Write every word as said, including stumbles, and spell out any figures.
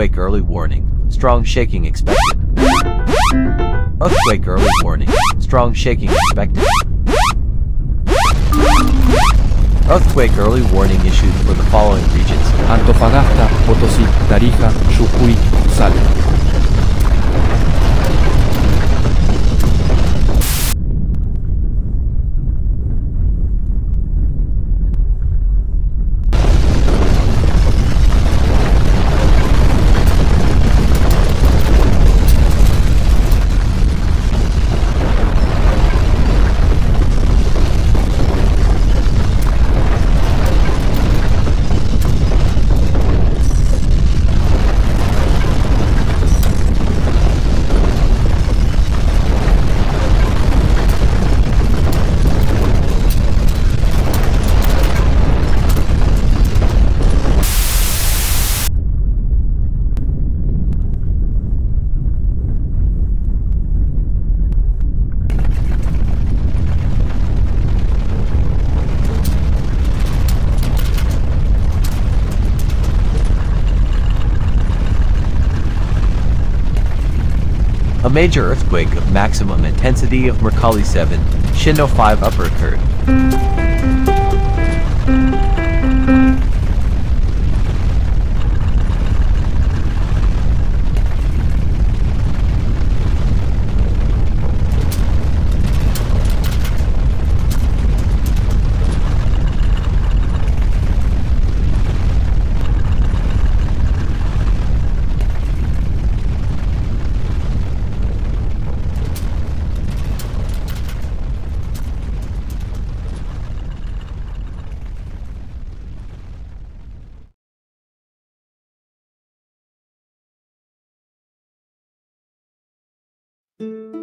Earthquake early warning. Strong shaking expected. Earthquake early warning. Strong shaking expected. Earthquake early warning issued for the following regions: Antofagasta, Potosí, Tarija, Jujuy, Salta. A major earthquake of maximum intensity of Mercalli seven, Shindo five upper occurred. Thank you.